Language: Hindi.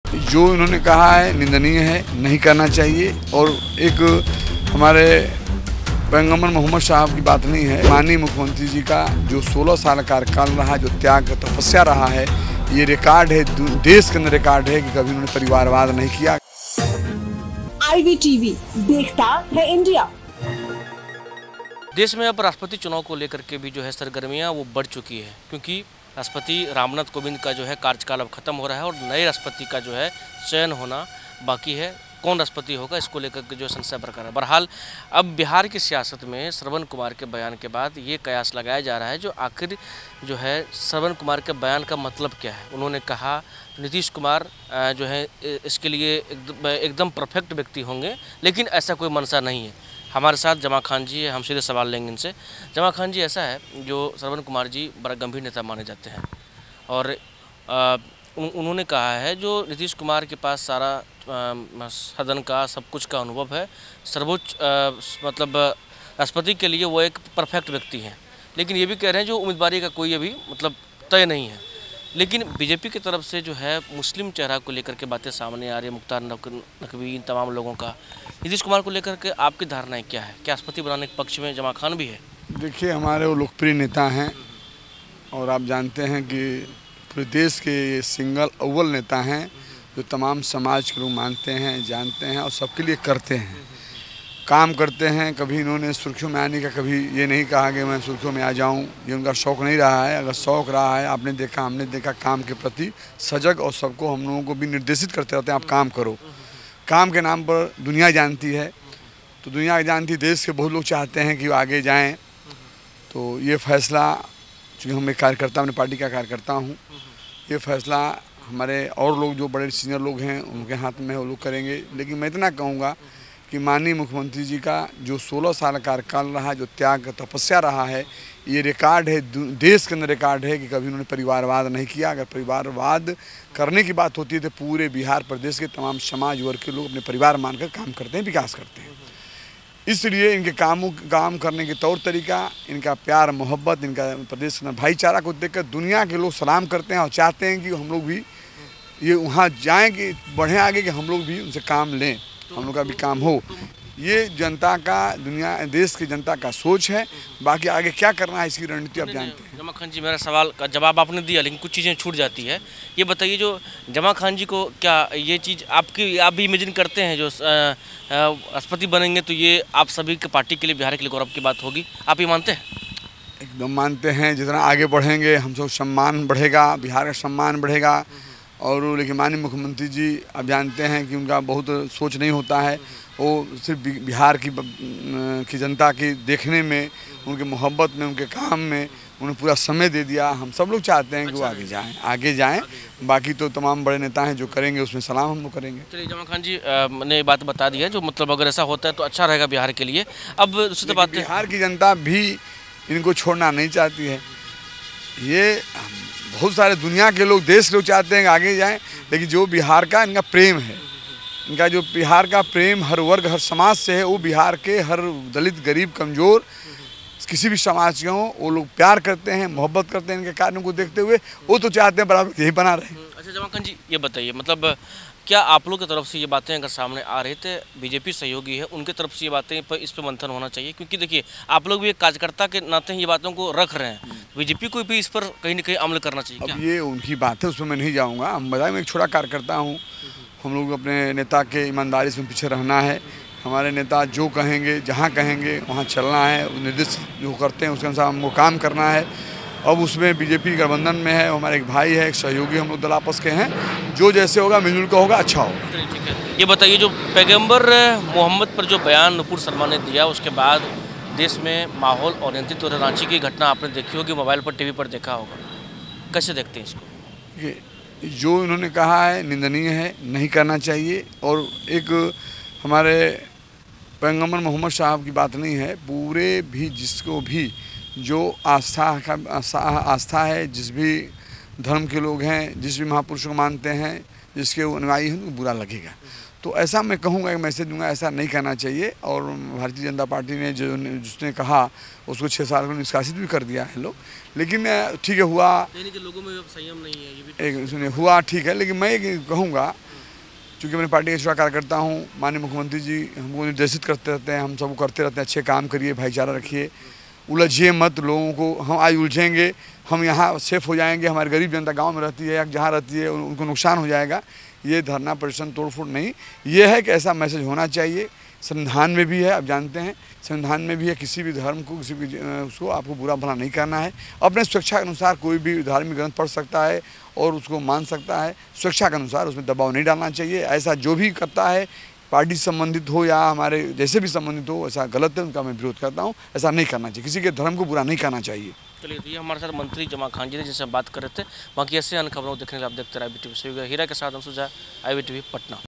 जो इन्होंने कहा है निंदनीय है, नहीं करना चाहिए। और एक हमारे पैगंबर मोहम्मद साहब की बात नहीं है, माननीय मुख्यमंत्री जी का जो 16 साल कार्यकाल रहा, जो त्याग तपस्या रहा है, ये रिकॉर्ड है, देश के अंदर रिकॉर्ड है कि कभी उन्होंने परिवारवाद नहीं किया। IVTV देखता है इंडिया। देश में अब राष्ट्रपति चुनाव को लेकर के भी जो है सरगर्मियां वो बढ़ चुकी है, क्योंकि राष्ट्रपति रामनाथ कोविंद का जो है कार्यकाल अब खत्म हो रहा है और नए राष्ट्रपति का जो है चयन होना बाकी है। कौन राष्ट्रपति होगा इसको लेकर के जो संशय बरकरार है। बहरहाल अब बिहार की सियासत में श्रवण कुमार के बयान के बाद ये कयास लगाया जा रहा है जो आखिर जो है श्रवण कुमार के बयान का मतलब क्या है। उन्होंने कहा नीतीश कुमार जो है इसके लिए एकदम परफेक्ट व्यक्ति होंगे, लेकिन ऐसा कोई मंशा नहीं है। हमारे साथ जमा खान जी है, हम सीधे सवाल लेंगे इनसे। जमा खान जी, ऐसा है जो श्रवण कुमार जी बड़ा गंभीर नेता माने जाते हैं और उन्होंने कहा है जो नीतीश कुमार के पास सारा सदन का सब कुछ का अनुभव है, सर्वोच्च मतलब राष्ट्रपति के लिए वो एक परफेक्ट व्यक्ति हैं, लेकिन ये भी कह रहे हैं जो उम्मीदवारी का कोई अभी मतलब तय नहीं है। लेकिन बीजेपी की तरफ से जो है मुस्लिम चेहरा को लेकर के बातें सामने आ रही है, मुख्तार नकवी, इन तमाम लोगों का। नीतीश कुमार को लेकर के आपकी धारणाएं क्या है? क्या राष्ट्रपति बनाने के पक्ष में जमा खान भी है? देखिए, हमारे वो लोकप्रिय नेता हैं और आप जानते हैं कि पूरे देश के ये सिंगल अव्वल नेता हैं जो तमाम समाज के लोग मानते हैं, जानते हैं और सबके लिए करते हैं, काम करते हैं। कभी इन्होंने सुर्खियों में आने का कभी ये नहीं कहा कि मैं सुर्खियों में आ जाऊं, ये उनका शौक़ नहीं रहा है। अगर शौक़ रहा है, आपने देखा, हमने देखा, काम के प्रति सजग और सबको हम लोगों को भी निर्देशित करते रहते हैं, आप काम करो। काम के नाम पर दुनिया जानती है, तो दुनिया जानती, देश के बहुत लोग चाहते हैं कि वो आगे जाएँ। तो ये फैसला, चूँकि हम एक कार्यकर्ता, अपने पार्टी का कार्यकर्ता हूँ, ये फैसला हमारे और लोग जो बड़े सीनियर लोग हैं उनके हाथ में है, वो लोग करेंगे। लेकिन मैं इतना कहूँगा कि माननीय मुख्यमंत्री जी का जो 16 साल कार्यकाल रहा, जो त्याग तपस्या रहा है, ये रिकॉर्ड है, देश के अंदर रिकॉर्ड है कि कभी उन्होंने परिवारवाद नहीं किया। अगर परिवारवाद करने की बात होती है तो पूरे बिहार प्रदेश के तमाम समाज वर्ग के लोग अपने परिवार मानकर काम करते हैं, विकास करते हैं। इसलिए इनके काम करने के तौर तरीका, इनका प्यार मोहब्बत, इनका प्रदेश के भाईचारा को देखकर दुनिया के लोग सलाम करते हैं और चाहते हैं कि हम लोग भी ये वहाँ जाएँ, कि बढ़ें आगे, कि हम लोग भी उनसे काम लें, हम लोग का भी काम हो। ये जनता का, दुनिया देश की जनता का सोच है। बाकी आगे क्या करना है इसकी रणनीति आप जानते हैं। जमा खान जी, मेरा सवाल का जवाब आपने दिया, लेकिन कुछ चीज़ें छूट जाती है। ये बताइए, जो जमा खान जी को क्या ये चीज़ आप भी इमेजिन करते हैं जो राष्ट्रपति बनेंगे तो ये आप सभी के पार्टी के लिए, बिहार के लिए गौरव की बात होगी? आप ये मानते हैं? एकदम मानते हैं। जितना आगे बढ़ेंगे हम सब सम्मान बढ़ेगा, बिहार का सम्मान बढ़ेगा। और लेकिन माननीय मुख्यमंत्री जी आप जानते हैं कि उनका बहुत सोच नहीं होता है, वो सिर्फ बिहार की जनता की देखने में, उनके मोहब्बत में, उनके काम में उन्हें पूरा समय दे दिया। हम सब लोग चाहते हैं कि वो आगे जाएं। बाकी तो तमाम बड़े नेता हैं जो करेंगे, उसमें सलाम हम लोग करेंगे। चलिए जमा खान जी, मैंने ये बात बता दी है, जो मतलब अगर ऐसा होता है तो अच्छा रहेगा बिहार के लिए। अब दूसरी बात, बिहार की जनता भी इनको छोड़ना नहीं चाहती है। ये बहुत सारे दुनिया के लोग, देश के लोग चाहते हैं कि आगे जाएं, लेकिन जो बिहार का इनका प्रेम है, इनका जो बिहार का प्रेम हर वर्ग, हर समाज से है, वो बिहार के हर दलित, गरीब, कमज़ोर, किसी भी समाज के हों, वो लोग प्यार करते हैं, मोहब्बत करते हैं इनके कार्यों को देखते हुए। वो तो चाहते हैं बराबर यही बना रहे। अच्छा जमा खान जी, ये बताइए, मतलब क्या आप लोग की तरफ से ये बातें अगर सामने आ रही थे, बीजेपी सहयोगी है, उनके तरफ से ये बातें पर इस पर मंथन होना चाहिए? क्योंकि देखिए, आप लोग भी एक कार्यकर्ता के नाते ये बातों को रख रहे हैं, बीजेपी को भी इस पर कहीं ना कहीं अमल करना चाहिए। अब ये उनकी बात है, उसमें मैं नहीं जाऊँगा। हम बताएं, मैं एक छोटा कार्यकर्ता हूँ। हम लोग अपने नेता के ईमानदारी से पीछे रहना है। हमारे नेता जो कहेंगे, जहाँ कहेंगे वहाँ चलना है, निर्देश जो करते हैं उसके अनुसार हमको काम करना है। अब उसमें बीजेपी गठबंधन में है, हमारे एक भाई है, एक सहयोगी, हम लोग दल आपस के हैं। जो जैसे होगा, मिलजुल का होगा, अच्छा होगा। ठीक है। ये बताइए, जो पैगंबर मोहम्मद पर जो बयान नुपुर शर्मा ने दिया, उसके बाद देश में माहौल अनियंत्रित हो रहा। रांची की घटना आपने देखी होगी, मोबाइल पर, टीवी पर देखा होगा, कैसे देखते हैं इसको? जो इन्होंने कहा है निंदनीय है, नहीं करना चाहिए। और एक हमारे पैगंबर मोहम्मद साहब की बात नहीं है, पूरे भी जिसको भी जो आस्था है, जिस भी धर्म के लोग हैं, जिस भी महापुरुषों को मानते हैं, जिसके अनुयायी हैं, उनको बुरा लगेगा। तो ऐसा मैं कहूँगा, एक मैसेज दूंगा, ऐसा नहीं करना चाहिए। और भारतीय जनता पार्टी ने जिसने कहा उसको 6 साल को निष्कासित भी कर दिया है लोग। लेकिन ठीक है, हुआ, लोगों में संयम नहीं है, ये भी एक सुनिए, हुआ ठीक है। लेकिन मैं कहूँगा चूँकि अपनी पार्टी का छोटा कार्यकर्ता हूँ, माननीय मुख्यमंत्री जी हमको निर्देशित करते रहते हैं, हम सब करते रहते हैं, अच्छे काम करिए, भाईचारा रखिए, उलझिए मत लोगों को। हम आज उलझेंगे, हम यहाँ सेफ हो जाएंगे, हमारी गरीब जनता गांव में रहती है या जहाँ रहती है उनको नुकसान हो जाएगा। ये धरना प्रदर्शन तोड़फोड़ नहीं, ये है कि ऐसा मैसेज होना चाहिए। संविधान में भी है, आप जानते हैं संविधान में भी है, किसी भी धर्म को किसी भी उसको आपको बुरा भला नहीं करना है। अपने स्वेच्छा के अनुसार कोई भी धार्मिक ग्रंथ पढ़ सकता है और उसको मान सकता है, स्वेच्छा के अनुसार, उसमें दबाव नहीं डालना चाहिए। ऐसा जो भी करता है, पार्टी से संबंधित हो या हमारे जैसे भी संबंधित हो, ऐसा गलत है, उनका मैं विरोध करता हूँ। ऐसा नहीं करना चाहिए, किसी के धर्म को बुरा नहीं करना चाहिए। चलिए, तो ये हमारे साथ मंत्री जमा खान जी थे जिनसे हम बात कर रहे थे। बाकी ऐसे अन्य खबरों को देखने के लिए आप देखते रहे IBTV। हीरा के साथ हम सुजा, IBTV पटना।